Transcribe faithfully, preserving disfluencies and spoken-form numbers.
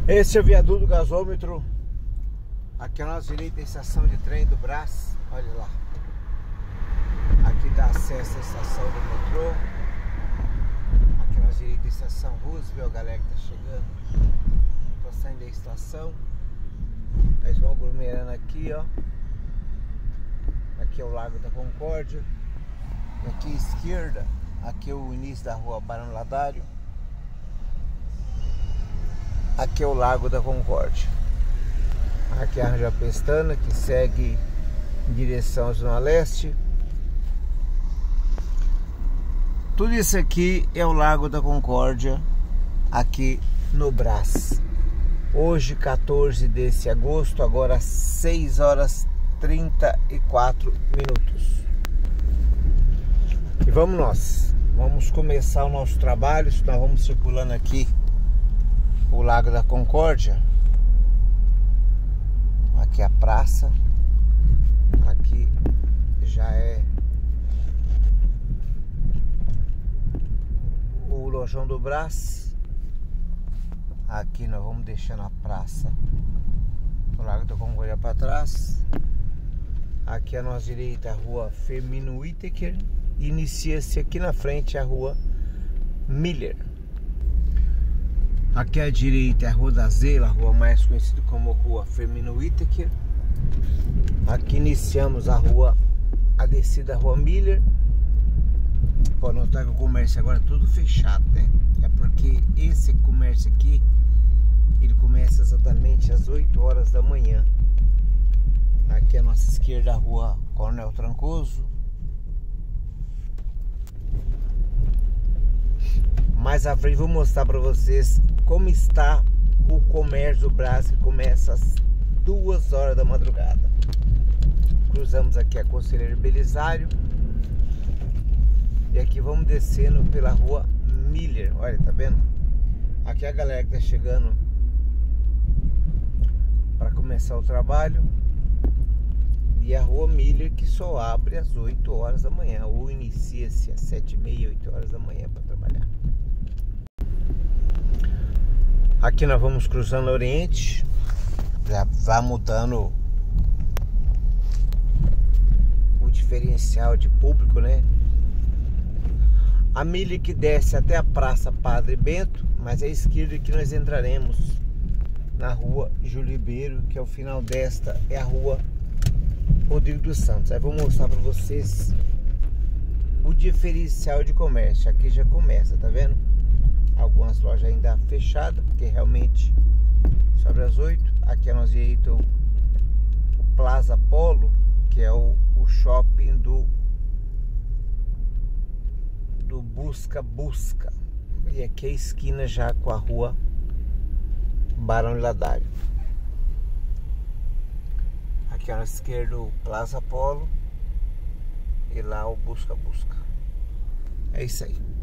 Esse é o viaduto do gasômetro. Aqui à nossa direita é a estação de trem do Brás. Olha lá. Aqui dá acesso à estação do metrô. Aqui à nossa direita é a estação Roosevelt, a galera que tá chegando. Tô saindo da estação. Eles vão aglomerando aqui, ó. Aqui é o Lago da Concórdia. Aqui à esquerda, aqui é o início da rua Barão Ladário. Aqui é o Lago da Concórdia. Aqui é a Ranja Pestana, que segue em direção à Zona Leste. Tudo isso aqui é o Lago da Concórdia, aqui no Brás. Hoje, quatorze de agosto, agora seis horas e trinta e quatro minutos. E vamos nós. Vamos começar o nosso trabalho. Nós vamos circulando aqui o Lago da Concórdia. Aqui é a praça. Aqui já é o Lojão do Brás. Aqui nós vamos deixando a praça, o Lago da Concórdia para trás. Aqui à nossa direita a rua Firmino Whittaker. Inicia-se aqui na frente a rua Miller. Aqui à direita é a Rua da Zela, a rua mais conhecida como Rua Firmino Whittaker. Aqui iniciamos a rua, a descida da Rua Miller. Pode notar que o comércio agora é tudo fechado, né? É porque esse comércio aqui, ele começa exatamente às oito horas da manhã. Aqui à nossa esquerda a Rua Coronel Trancoso. Mais à frente vou mostrar para vocês como está o comércio do Brás, que começa às duas horas da madrugada. Cruzamos aqui a Conselheiro Belisário. E aqui vamos descendo pela Rua Miller. Olha, tá vendo? Aqui é a galera que tá chegando para começar o trabalho. E a Rua Miller, que só abre às oito horas da manhã, ou inicia-se às sete e meia, oito horas da manhã para trabalhar. Aqui nós vamos cruzando o Oriente. Já vai mudando o diferencial de público, né? A Miller que desce até a Praça Padre Bento, mas é à esquerda que nós entraremos na Rua Júlio Ribeiro, que é o final desta, é a Rua Rodrigo dos Santos. Aí vou mostrar para vocês o diferencial de comércio. Aqui já começa, tá vendo? Algumas lojas ainda fechadas, porque realmente sobre as oito. Aqui é nosso direito o Plaza Polo, que é o, o shopping do do Busca Busca. E aqui é a esquina já com a Rua Barão Ladário. Aqui à nossa esquerda o Plaza Polo e lá o Busca Busca. É isso aí.